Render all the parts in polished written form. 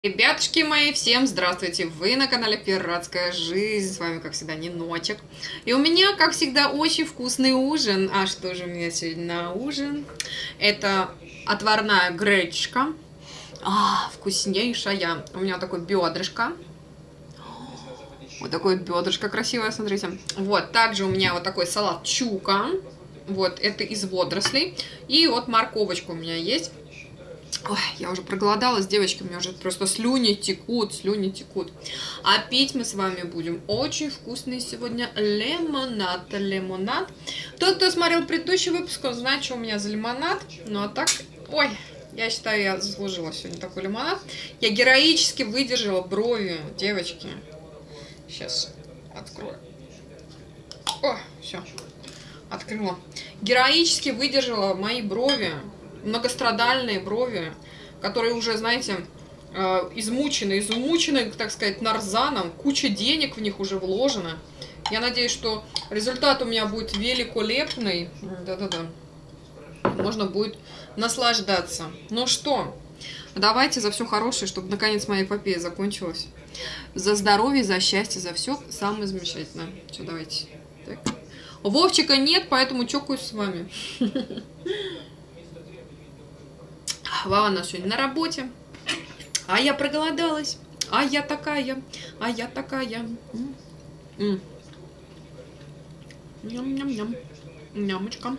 Ребятушки мои, всем здравствуйте! Вы на канале Пиратская жизнь, с вами, как всегда, Ниночек. И у меня, как всегда, очень вкусный ужин. А что же у меня сегодня на ужин? Это отварная гречка, вкуснейшая. У меня такое бедрышко. Вот такое бедрышко красивое, смотрите. Вот, также у меня вот такой салат чука. Вот, это из водорослей. И вот морковочка у меня есть. Ой, я уже проголодалась, девочки, у меня уже просто слюни текут. А пить мы с вами будем очень вкусный сегодня лимонад. Тот, кто смотрел предыдущий выпуск, он знает, что у меня за лимонад. Ну а так, ой, я считаю, я заслужила сегодня такой лимонад. Я героически выдержала брови, девочки. Сейчас открою. О, все, открыла. Героически выдержала мои брови. Многострадальные брови, которые уже, знаете, измучены, так сказать, нарзаном. Куча денег в них уже вложено. Я надеюсь, что результат у меня будет великолепный. Да-да-да. Можно будет наслаждаться. Ну что, давайте за все хорошее, чтобы наконец моя эпопея закончилась. За здоровье, за счастье, за все самое замечательное. Все, давайте. Так. Вовчика нет, поэтому чокаюсь с вами. Вова нас сегодня на работе, а я проголодалась, а я такая. Ням-ням-ням, нямочка.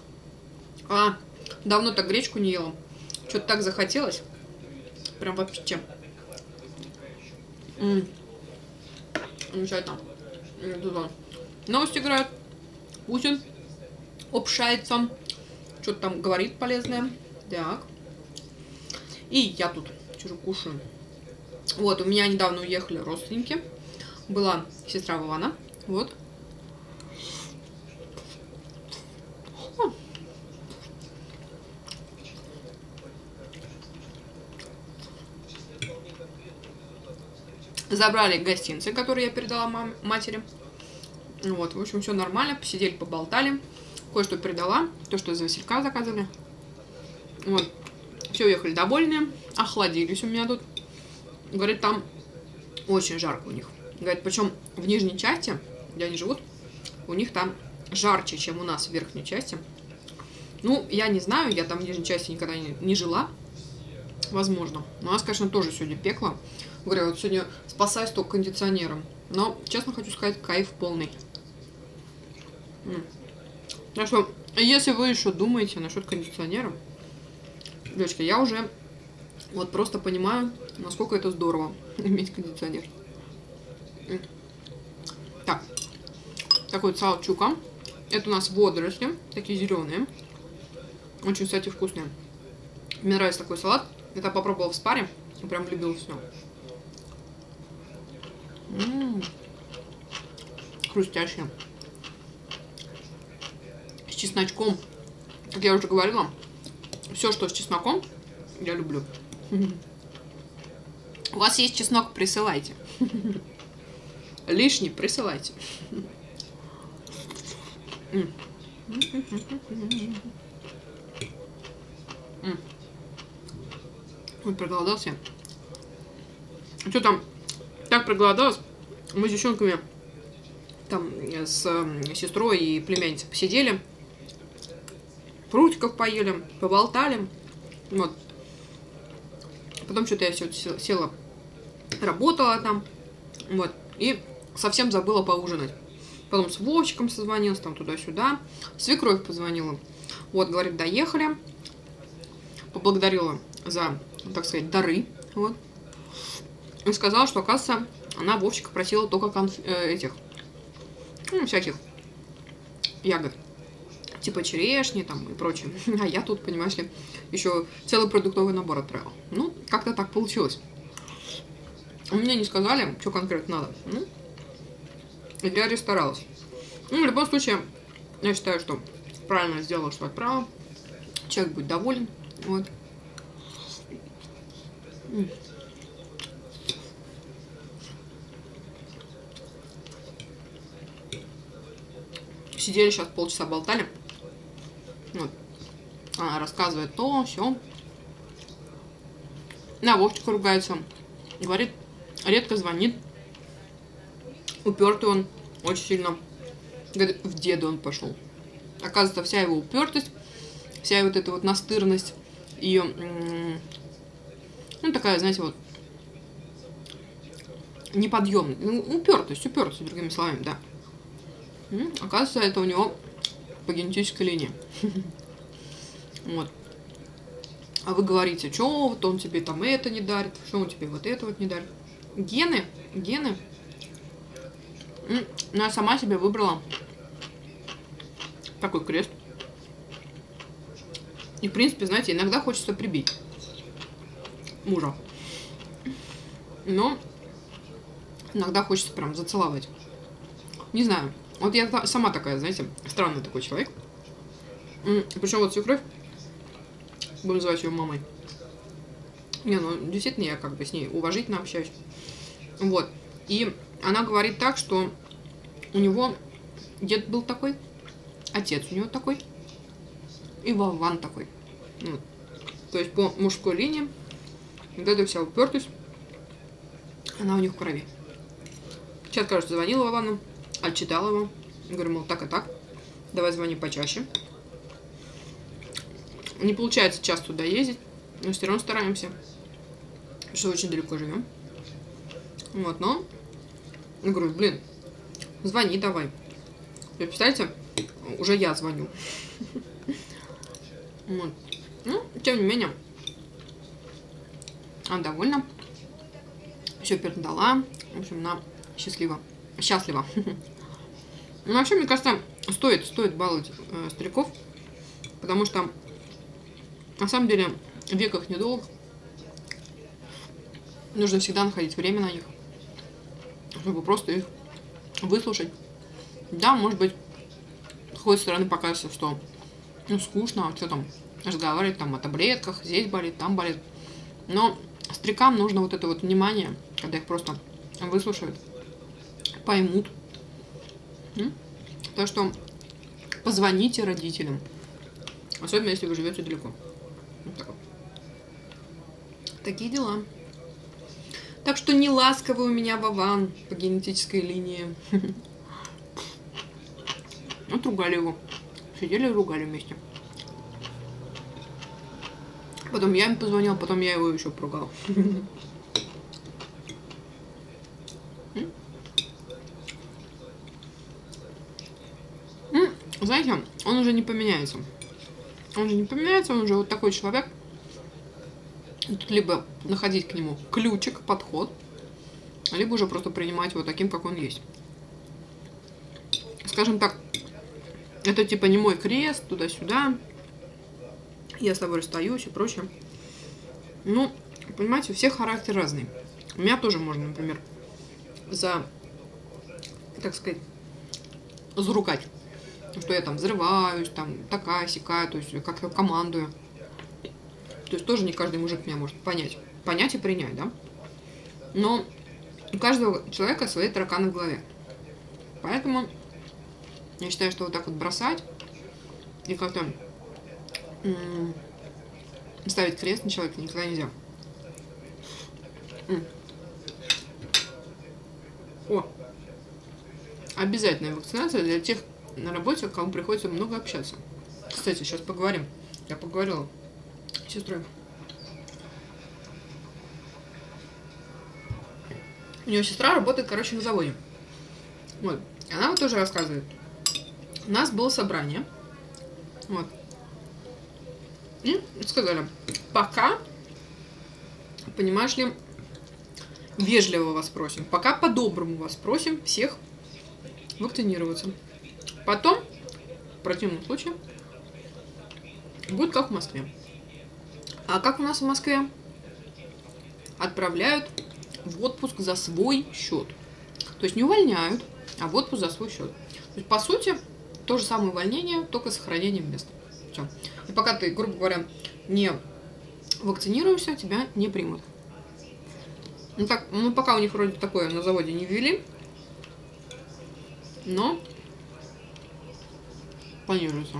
Давно так гречку не ела, что-то так захотелось, прям вообще. Замечательно. Новости играют, Путин общается, что-то там говорит полезное, так. И я тут что-то кушаю. Вот, у меня недавно уехали родственники. Была сестра Вована. Вот. Забрали гостинцы, которые я передала матери. Вот, в общем, все нормально. Посидели, поболтали. Кое-что передала. То, что из Василька заказывали. Вот. Все уехали довольные, охладились у меня тут. Говорит, там очень жарко у них. Говорит, причем в нижней части, где они живут, у них там жарче, чем у нас в верхней части. Ну, я не знаю, я там в нижней части никогда не жила. Возможно. Но у нас, конечно, тоже сегодня пекло. Говорю, вот сегодня спасаюсь только кондиционером. Но, честно хочу сказать, кайф полный. Так что, если вы еще думаете насчет кондиционера, девочки, я уже вот просто понимаю, насколько это здорово иметь кондиционер. Так, такой салат чука. Это у нас водоросли, такие зеленые. Очень, кстати, вкусные. Мне нравится такой салат. Это попробовала в спаре. Я прям влюбилась в него. Хрустящие. С чесночком. Как я уже говорила, все, что с чесноком, я люблю. У вас есть чеснок, присылайте. Лишний присылайте. Ой, проголодался. Что там? Так проголодалась. Мы с девчонками там с сестрой и племянницей посидели. Фруктиков поели, поболтали. Вот. Потом что-то я все села, работала там. Вот. И совсем забыла поужинать. Потом с Вовчиком созвонилась, там туда-сюда. Свекровь позвонила. Вот, говорит, доехали. Поблагодарила за, так сказать, дары. Вот. И сказала, что, оказывается, она Вовчика просила только всяких ягод. Типа черешни там и прочее. А я тут, понимаешь ли, еще целый продуктовый набор отправила. Ну, как-то так получилось. Мне не сказали, что конкретно надо. Ну, я расстаралась. Ну, в любом случае, я считаю, что правильно сделала, что отправила. Человек будет доволен. Вот. Сидели сейчас полчаса болтали. Вот. Она рассказывает то, все. На, Вовчик ругается. Говорит, редко звонит. Упертый он очень сильно. Говорит, в деда он пошел. Оказывается, вся его упертость, вся вот эта вот настырность, ее, ну, такая, знаете, вот, неподъемная. Ну, упертость, другими словами, да. Оказывается, это у него по генетической линии. Вот. А вы говорите, что вот он тебе там это не дарит, что он тебе вот это вот не дарит. Гены. Ну, я сама себе выбрала такой крест. И, в принципе, знаете, иногда хочется прибить мужа. Но иногда хочется прям зацеловать. Не знаю. Вот я сама такая, знаете, странный такой человек. Причем вот свекровь, будем называть ее мамой. Не, ну, действительно, я как бы с ней уважительно общаюсь. Вот. И она говорит так, что у него дед был такой, отец у него такой, и Вован такой. Вот. То есть по мужской линии вот эта вся упертость, она у них в крови. Сейчас, кажется, звонила Вовану, отчитала его. Говорю, мол, так и так, давай звони почаще. Не получается часто туда ездить, но все равно стараемся, потому что очень далеко живем. Вот, но я говорю, блин, звони давай. Вы представляете, уже я звоню. Вот. Ну, тем не менее, она довольна. Все передала. В общем, она счастлива. Ну, вообще, мне кажется, стоит баловать стариков, потому что на самом деле век их недолг. Нужно всегда находить время на них, чтобы просто их выслушать. Да, может быть, с какой стороны покажется, что ну, скучно, что там разговаривать там о таблетках, здесь болит, там болит. Но старикам нужно вот это вот внимание, когда их просто выслушают, поймут. Так что позвоните родителям, особенно если вы живете далеко. Вот так вот. Такие дела. Так что не ласковый у меня Вован по генетической линии. Вот ругали его. Сидели и ругали вместе. Потом я им позвонила, потом я его еще поругала. Знаете, он уже не поменяется. Он уже вот такой человек. Тут либо находить к нему ключик, подход, либо уже просто принимать его таким, как он есть. Скажем так, это типа не мой крест, туда-сюда, я с тобой расстаюсь и прочее. Ну, понимаете, у всех характер разный. У меня тоже можно, например, заругать, что я там взрываюсь, там такая-сякая, то есть как-то командую. То есть тоже не каждый мужик меня может понять и принять, да? Но у каждого человека свои тараканы в голове. Поэтому я считаю, что вот так вот бросать и как-то ставить крест на человека никогда нельзя. О! Обязательная вакцинация для тех на работе, кому приходится много общаться. Кстати, сейчас поговорим. Я поговорила с сестрой. У нее сестра работает, короче, на заводе. Вот. И она вот тоже рассказывает. У нас было собрание. Вот. И сказали, пока, понимаешь ли, вежливо вас просим. Пока по-доброму вас просим всех вакцинироваться. Потом, в противном случае, будет как в Москве. А как у нас в Москве? Отправляют в отпуск за свой счет. То есть не увольняют, а в отпуск за свой счет. То есть, по сути, то же самое увольнение, только с сохранением места. Все. И пока ты, грубо говоря, не вакцинируешься, тебя не примут. Ну, так, ну, пока у них вроде такое на заводе не ввели, но планируется.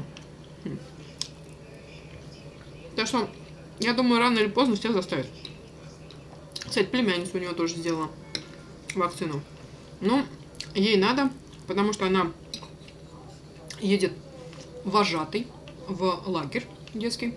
Так что, я думаю, рано или поздно всех заставят. Кстати, племянница у него тоже сделала вакцину. Но ей надо, потому что она едет вожатой в лагерь детский.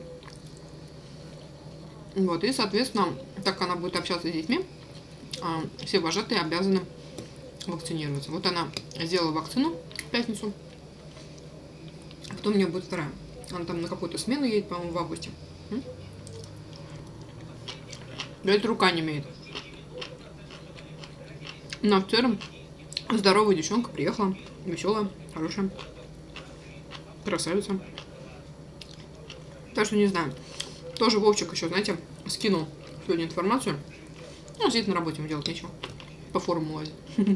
Вот, и, соответственно, так как она будет общаться с детьми, все вожатые обязаны вакцинироваться. Вот она сделала вакцину в пятницу, потом у нее будет вторая. Она там на какую-то смену едет, по-моему, в августе. Да это рука не имеет. Но в целом здоровая девчонка приехала, веселая, хорошая, красавица. Так что не знаю. Тоже Вовчик еще, знаете, скинул сегодня информацию. Ну, сидит на работе, ему делать нечего. По форуму лазит.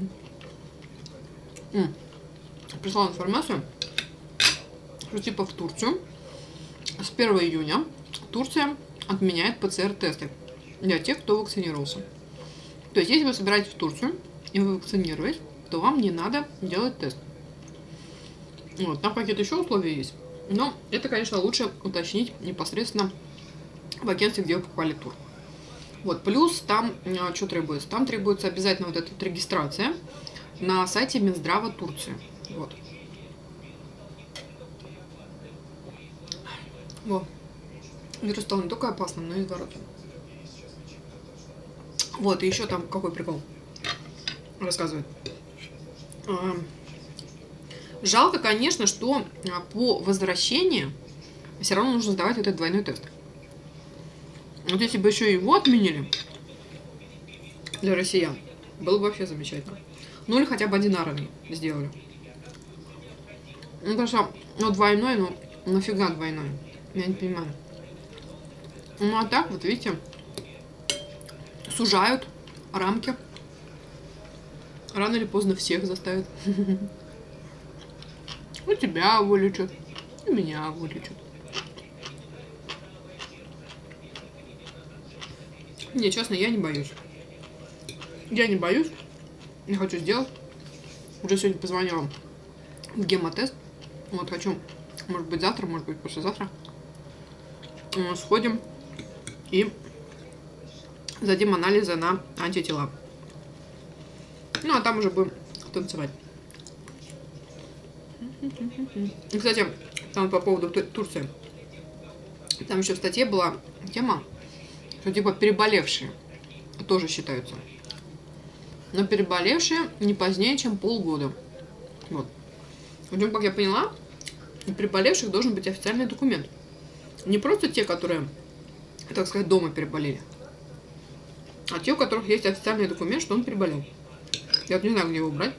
Прислал информацию, что типа в Турцию с 1 июня Турция отменяет ПЦР-тесты для тех, кто вакцинировался. То есть, если вы собираетесь в Турцию и вы вакцинировались, то вам не надо делать тест. Вот, там какие-то еще условия есть. Но это, конечно, лучше уточнить непосредственно в агентстве, где вы покупали тур. Вот, плюс там что требуется? Там требуется обязательно вот эта вот регистрация на сайте Минздрава Турции. Вот. Вот. Вирус стал не только опасным, но и изворотливым. Вот, и еще там какой прикол рассказывает. Жалко, конечно, что по возвращении все равно нужно сдавать вот этот двойной тест. Вот если бы еще его отменили для россиян, было бы вообще замечательно. Ну или хотя бы одинарный сделали. Ну, потому что, ну, двойной, ну, нафига двойной? Я не понимаю. Ну, а так, вот видите, сужают рамки. Рано или поздно всех заставят. Ну, тебя вылечат, и меня вылечат. Не, честно, я не боюсь. Я не боюсь. Не хочу сделать. Уже сегодня позвонила в гемотест. Вот хочу, может быть, завтра, может быть, послезавтра. Сходим и сдадим анализы на антитела. Ну, а там уже будем танцевать. И, кстати, там по поводу Турции. Там еще в статье была тема, что типа переболевшие тоже считаются. Но переболевшие не позднее, чем полгода. Вот. Причем, как я поняла, у переболевших должен быть официальный документ. Не просто те, которые, так сказать, дома переболели, а те, у которых есть официальный документ, что он переболел. Я вот не знаю, где его брать.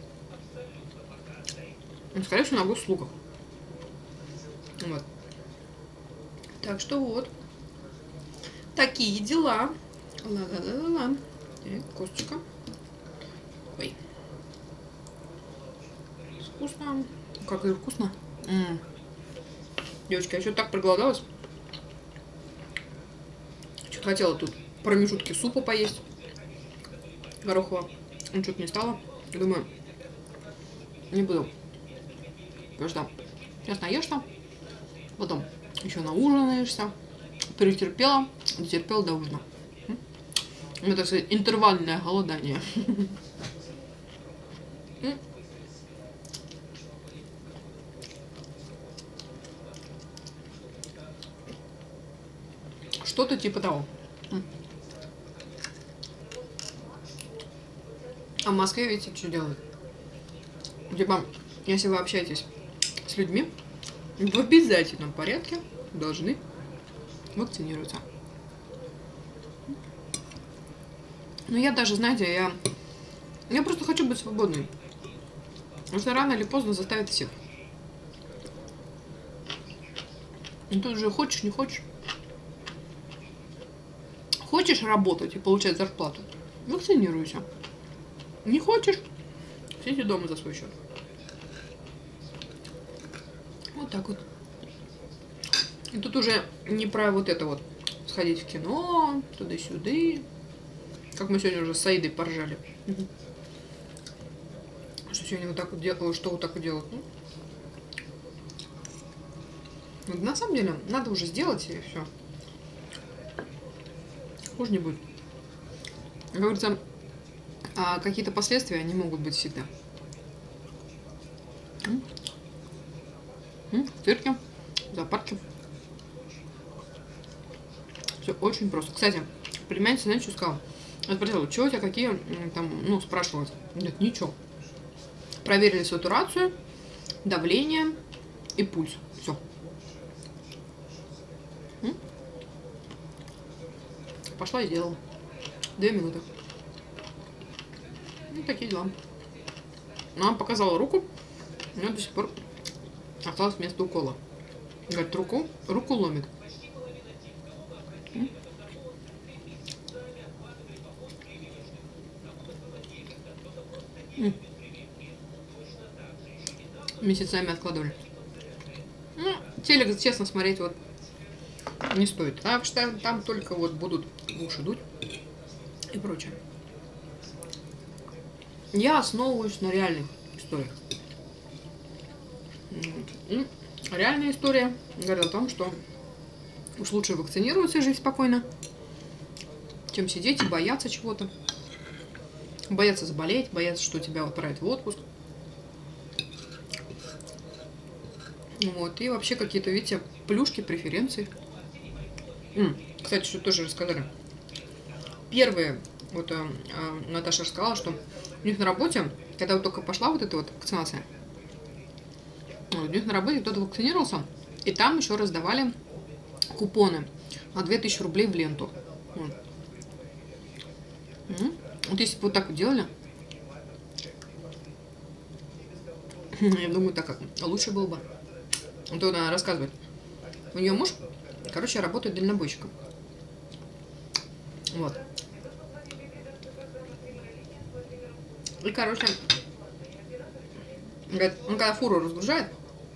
Скорее всего, на госуслугах. Вот. Так что вот. Такие дела. Ла-ла-ла-ла-ла. Косточка. Ой. Вкусно. Как и вкусно. Девочки, я что-то так проголодалась. Что-то хотела тут промежутки супа поесть. Горохового. Ну, что-то не стало. Думаю, не буду. Потому что сейчас наешься, потом еще наужинаешься, перетерпела, дотерпела до ужина. Это, так сказать, интервальное голодание. Что-то типа того. А в Москве, видите, что делают? Типа, если вы общаетесь с людьми, в обязательном порядке должны вакцинироваться. Но я даже, знаете, я просто хочу быть свободной. Потому что рано или поздно заставят всех. И тут же хочешь, не хочешь. Хочешь работать и получать зарплату? Вакцинируйся. Не хочешь? Сиди дома за свой счет. Вот так вот. И тут уже не про вот это вот сходить в кино, туда-сюда. Как мы сегодня уже с Саидой поржали. Что сегодня вот так вот делают, что вот так вот делают. Ну, на самом деле, надо уже сделать и все. Хуже не будет. Как говорится, какие-то последствия, они могут быть всегда. В цирке, в зоопарке. Все очень просто. Кстати, племянница, знаете, что сказала? Я спросила, что у тебя, какие, там, ну, спрашивала. Нет, ничего. Проверили сатурацию, давление и пульс. Все. Пошла и сделала. 2 минуты. Ну, такие дела. Она показала руку, у нее до сих пор осталось место укола. Говорит, руку ломит. Месяцами откладывали. Ну, телек, честно, смотреть вот не стоит. Так что там только вот будут уши дуть и прочее. Я основываюсь на реальных историях. И реальная история говорит о том, что уж лучше вакцинироваться и жить спокойно, чем сидеть и бояться чего-то. Бояться заболеть, бояться, что тебя отправят в отпуск. Вот, и вообще какие-то, видите, плюшки, преференции. Кстати, что тоже рассказали. Первые, вот Наташа рассказала, что у них на работе, когда вот только пошла вот эта вот вакцинация, у них на работе кто-то вакцинировался, и там еще раздавали купоны на 2000 рублей в ленту. Вот если бы вот так вот делали, я думаю, так лучше было бы. Вот она рассказывает. У нее муж, короче, работает дальнобойщиком. Вот. И, короче, говорит, он когда фуру разгружает,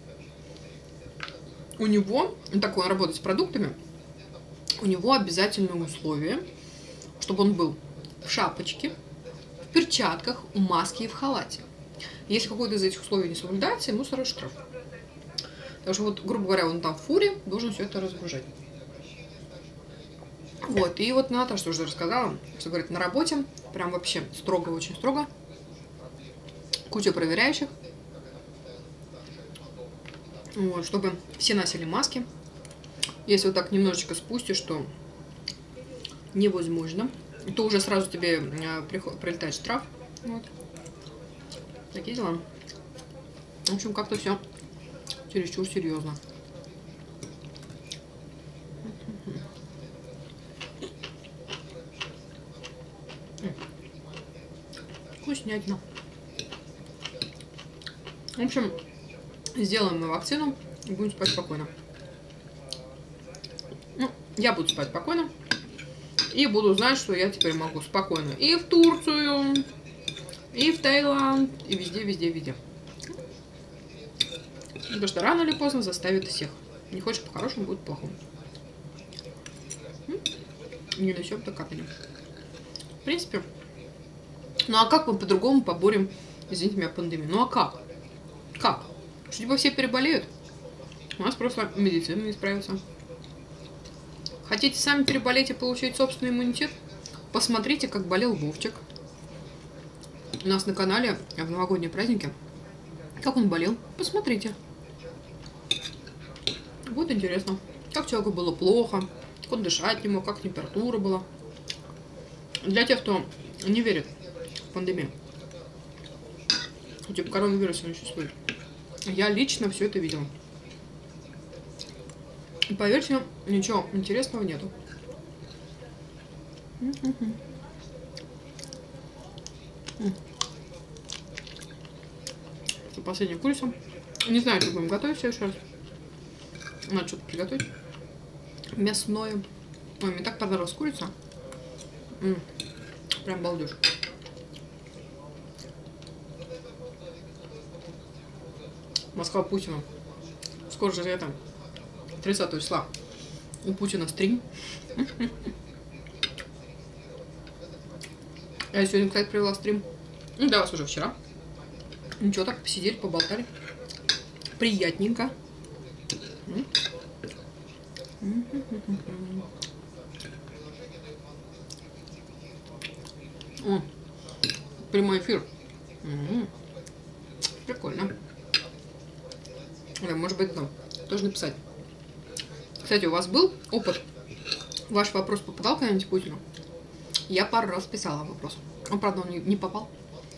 у него, он такой, он работает с продуктами, у него обязательное условие, чтобы он был в шапочке, в перчатках, в маске и в халате. Если какое-то из этих условий не соблюдается, ему сразу штраф. Потому что, вот, грубо говоря, он там в фуре должен все это разгружать. Вот, и вот Наташа тоже рассказала, что, говорит, на работе прям вообще строго, очень строго. Куча проверяющих. Вот, чтобы все носили маски. Если вот так немножечко спустишь, то невозможно. То уже сразу тебе прилетает штраф. Вот. Такие дела. В общем, как-то все чересчур серьезно. Вкуснятина. В общем, сделаем мы вакцину и будем спать спокойно. Ну, я буду спать спокойно. И буду знать, что я теперь могу спокойно и в Турцию, и в Таиланд, и везде, везде, везде. Потому что рано или поздно заставит всех. Не хочешь по-хорошему, будет по-плохому. Не несем, так капелем. В принципе. Ну а как мы по-другому поборем, извините меня, пандемию? Ну а как? Как? Что типа все переболеют? У нас просто медицина не справится. Хотите сами переболеть и получить собственный иммунитет? Посмотрите, как болел Вовчик. У нас на канале в новогодние праздники. Как он болел? Посмотрите. Вот интересно. Как человеку было плохо, как он дышать не мог, как температура была. Для тех, кто не верит в пандемию. Типа коронавируса не существует. Я лично все это видела. И поверьте, ничего интересного нету. Это последняя курица. Не знаю, что будем готовить в следующий раз. Надо что-то приготовить. Мясное. Ой, мне так понравилась курица. Прям балдеж. Москва Путина. Скоро же это 30 числа у Путина стрим. Я сегодня, кстати, провела стрим. Ну, да, вас уже вчера. Ничего, так посидели, поболтали. Приятненько. О, прямой эфир. Прикольно. Да, может быть, там тоже написать. Кстати, у вас был опыт? Ваш вопрос попадал когда-нибудь Путину? Я пару раз писала вопрос. Он, правда, он не попал.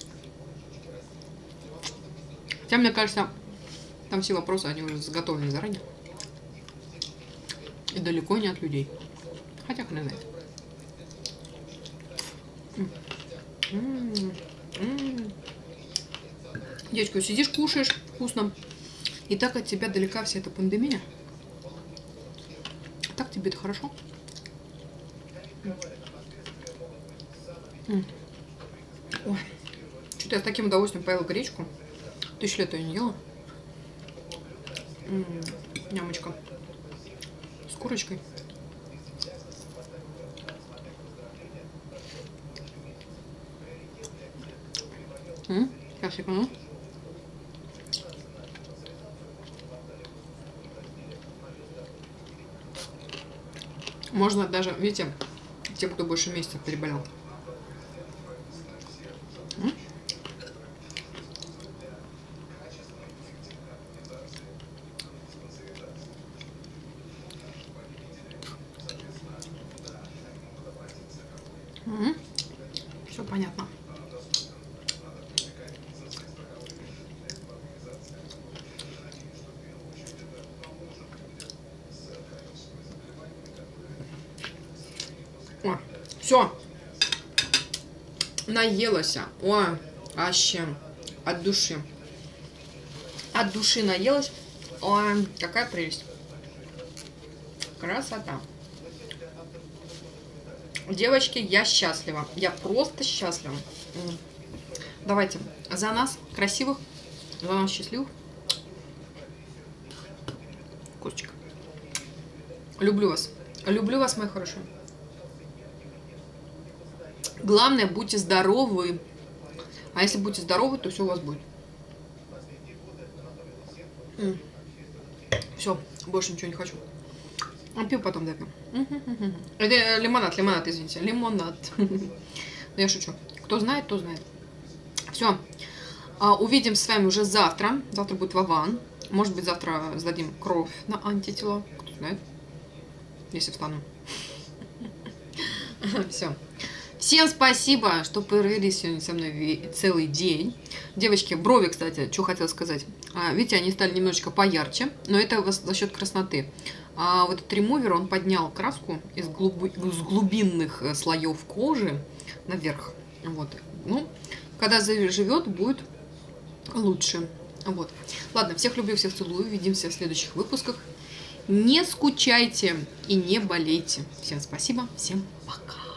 Хотя, мне кажется, там все вопросы, они уже заготовлены заранее. И далеко не от людей. Хотя, хрен знает. Девочка, сидишь, кушаешь вкусно. И так от тебя далека вся эта пандемия. Так тебе это хорошо. Ой, что-то я с таким удовольствием поела гречку. 1000 лет я не ела. Нямочка. С курочкой. Сейчас секунду. Можно даже, видите, те, кто больше месяца переболел. Все понятно. О, все. Наелась. Ой, вообще. От души. От души наелась. Ой, какая прелесть. Красота. Девочки, я счастлива. Я просто счастлива. Давайте за нас красивых, за нас счастливых. Косточка. Люблю вас. Люблю вас, мои хорошие. Главное, будьте здоровы. А если будете здоровы, то все у вас будет. Все, больше ничего не хочу. А пью потом допью. Это лимонад, извините. Лимонад. Я шучу. Кто знает, то знает. Все. Увидимся с вами уже завтра. Завтра будет Вован. Может быть, завтра сдадим кровь на антитела. Кто знает. Если встану. Все. Всем спасибо, что появились сегодня со мной целый день. Девочки, брови, кстати, что хотела сказать. Видите, они стали немножечко поярче, но это за счет красноты. Вот этот ремувер, он поднял краску из глубинных слоев кожи наверх. Вот. Ну, когда заживет, будет лучше. Вот. Ладно, всех люблю, всех целую. Увидимся в следующих выпусках. Не скучайте и не болейте. Всем спасибо, всем пока.